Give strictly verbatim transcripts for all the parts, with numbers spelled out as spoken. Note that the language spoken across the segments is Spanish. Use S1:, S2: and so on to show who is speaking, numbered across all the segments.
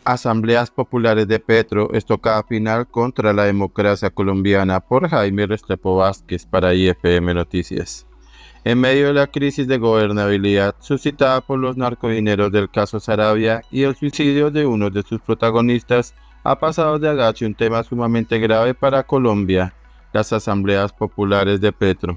S1: Asambleas Populares de Petro, estocada final contra la democracia colombiana, por Jaime Restrepo Vázquez para I F M Noticias. En medio de la crisis de gobernabilidad suscitada por los narcodineros del caso Saravia y el suicidio de uno de sus protagonistas, ha pasado de agache un tema sumamente grave para Colombia: las Asambleas Populares de Petro.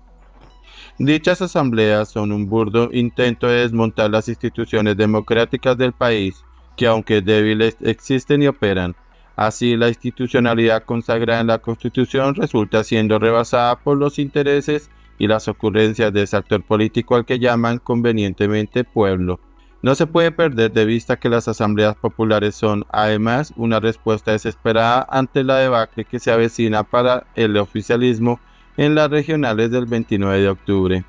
S1: Dichas asambleas son un burdo intento de desmontar las instituciones democráticas del país, que aunque débiles existen y operan. Así, la institucionalidad consagrada en la Constitución resulta siendo rebasada por los intereses y las ocurrencias de ese actor político al que llaman convenientemente pueblo. No se puede perder de vista que las asambleas populares son, además, una respuesta desesperada ante la debacle que se avecina para el oficialismo en las regionales del veintinueve de octubre.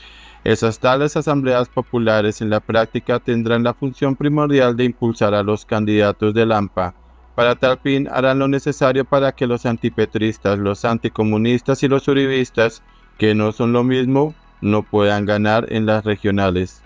S1: Esas tales asambleas populares en la práctica tendrán la función primordial de impulsar a los candidatos del A M P A. Para tal fin harán lo necesario para que los antipetristas, los anticomunistas y los uribistas, que no son lo mismo, no puedan ganar en las regionales.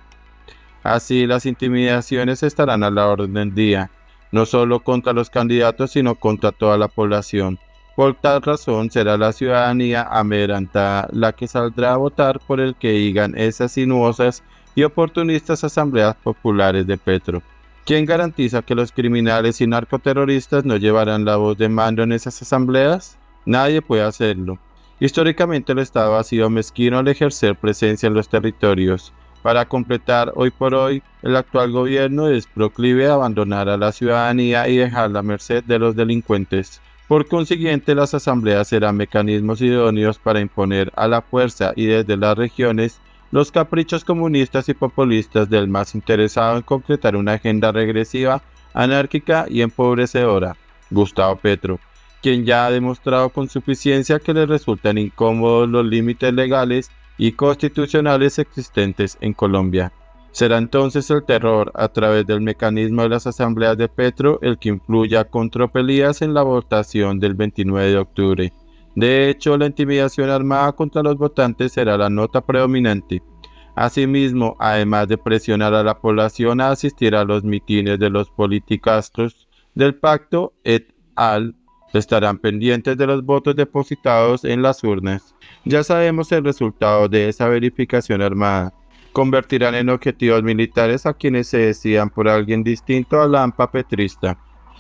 S1: Así, las intimidaciones estarán a la orden del día, no solo contra los candidatos sino contra toda la población. Por tal razón será la ciudadanía amedrentada la que saldrá a votar por el que digan esas sinuosas y oportunistas asambleas populares de Petro. ¿Quién garantiza que los criminales y narcoterroristas no llevarán la voz de mando en esas asambleas? Nadie puede hacerlo. Históricamente el Estado ha sido mezquino al ejercer presencia en los territorios. Para completar, hoy por hoy, el actual gobierno es proclive a abandonar a la ciudadanía y dejarla a merced de los delincuentes. Por consiguiente, las asambleas serán mecanismos idóneos para imponer a la fuerza y desde las regiones los caprichos comunistas y populistas del más interesado en concretar una agenda regresiva, anárquica y empobrecedora, Gustavo Petro, quien ya ha demostrado con suficiencia que le resultan incómodos los límites legales y constitucionales existentes en Colombia. Será entonces el terror, a través del mecanismo de las asambleas de Petro, el que influya con tropelías en la votación del veintinueve de octubre. De hecho, la intimidación armada contra los votantes será la nota predominante. Asimismo, además de presionar a la población a asistir a los mitines de los politicastros del pacto et al, estarán pendientes de los votos depositados en las urnas. Ya sabemos el resultado de esa verificación armada. Convertirán en objetivos militares a quienes se decidan por alguien distinto a la A M P A petrista.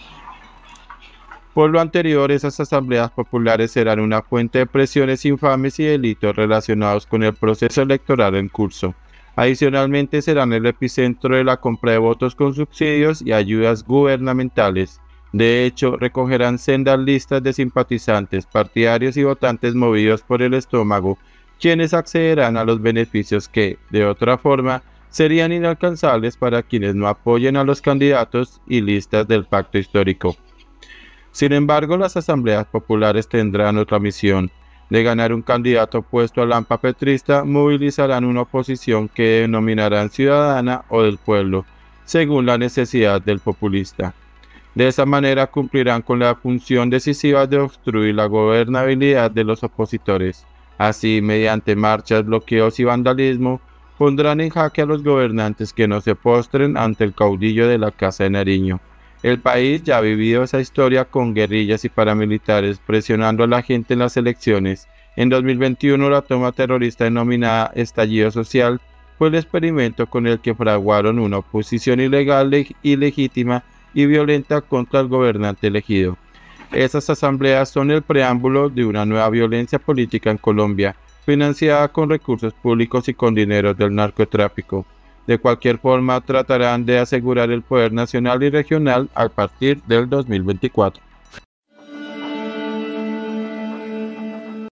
S1: Por lo anterior, esas asambleas populares serán una fuente de presiones infames y delitos relacionados con el proceso electoral en curso. Adicionalmente, serán el epicentro de la compra de votos con subsidios y ayudas gubernamentales. De hecho, recogerán sendas listas de simpatizantes, partidarios y votantes movidos por el estómago, quienes accederán a los beneficios que, de otra forma, serían inalcanzables para quienes no apoyen a los candidatos y listas del pacto histórico. Sin embargo, las asambleas populares tendrán otra misión. De ganar un candidato opuesto al A M P A petrista, movilizarán una oposición que denominarán ciudadana o del pueblo, según la necesidad del populista. De esa manera cumplirán con la función decisiva de obstruir la gobernabilidad de los opositores. Así, mediante marchas, bloqueos y vandalismo, pondrán en jaque a los gobernantes que no se postren ante el caudillo de la Casa de Nariño. El país ya ha vivido esa historia con guerrillas y paramilitares presionando a la gente en las elecciones. En dos mil veintiuno, la toma terrorista denominada estallido social fue el experimento con el que fraguaron una oposición ilegal, ilegítima y violenta contra el gobernante elegido. Esas asambleas son el preámbulo de una nueva violencia política en Colombia, financiada con recursos públicos y con dineros del narcotráfico. De cualquier forma, tratarán de asegurar el poder nacional y regional a partir del dos mil veinticuatro.